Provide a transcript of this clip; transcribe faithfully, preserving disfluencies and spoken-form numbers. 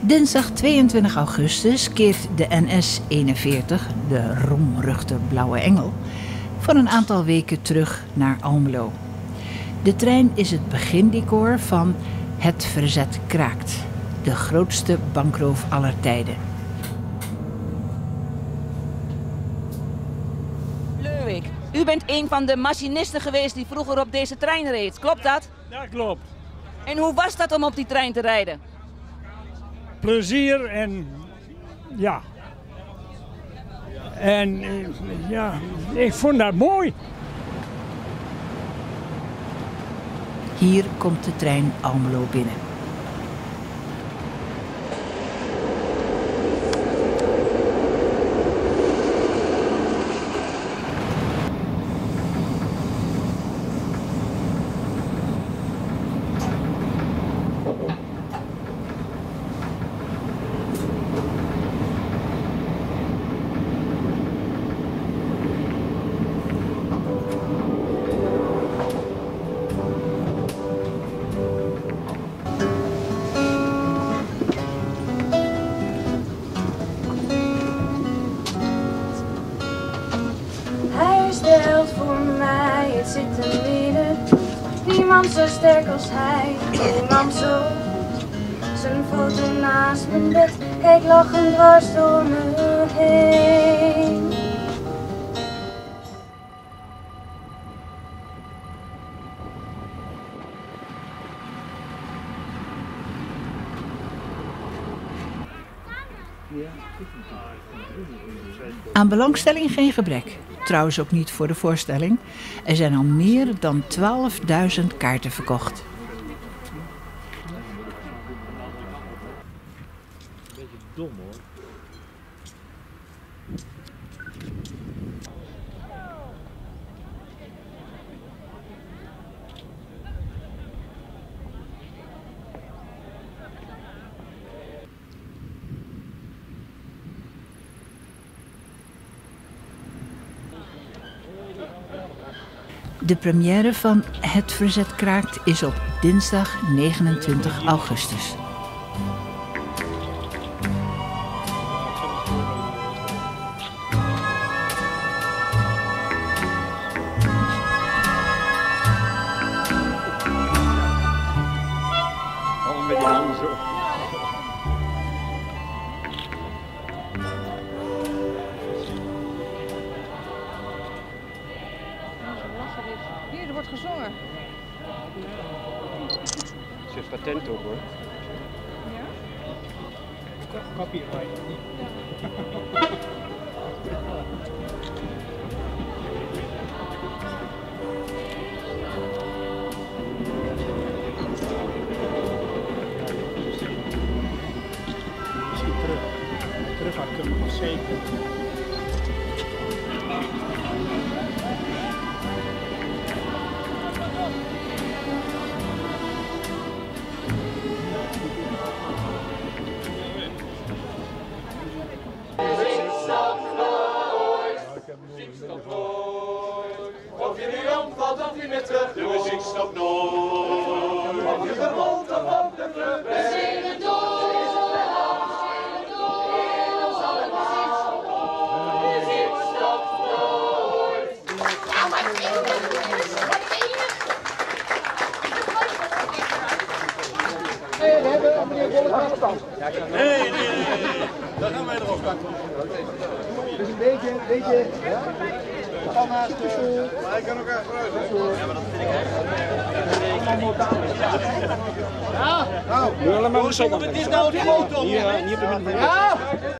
Dinsdag tweeëntwintig augustus keert de N S eenenveertig, de roemruchte Blauwe Engel, voor een aantal weken terug naar Almelo. De trein is het begindecor van Het Verzet kraakt, de grootste bankroof aller tijden. Leuwik, u bent een van de machinisten geweest die vroeger op deze trein reed, klopt dat? Dat klopt. En hoe was dat om op die trein te rijden? Plezier en ja. En ja, ik vond dat mooi. Hier komt de trein Almelo binnen. Hij is de held voor mij, het zit hem binnen. Niemand zo sterk als hij, niemand zo. Zijn foto naast mijn bed, kijk lachend dwars door me heen. Aan belangstelling geen gebrek. Trouwens ook niet voor de voorstelling. Er zijn al meer dan twaalfduizend kaarten verkocht. Beetje dom hoor. De première van Het Verzet kraakt is op dinsdag negenentwintig augustus. Al een beetje anders hoor. Hier, er wordt gezongen. Ze heeft patent op hoor. Ja? Copyright. Misschien terug. Terug had kunnen nog zeker. Of je nu omvalt of je net terug. De muziek stopt nooit. Of je gerold of op de vlucht bent. We zingen door. In ons alle muziek stopt nooit. Muziek stopt nooit. Nou, maar het is Nee, we hebben meneer Bolle stand. Nee, nee, nee. Daar gaan wij erop. Dus een beetje, een beetje, ja? Van naast de stoel. Maar ik kan ook echt vooruit. Ja, maar dat vind ik echt. Allemaal modaal. Ja. Nou, we zullen maar eens op. Dit is nou de foto. Hier, hier op de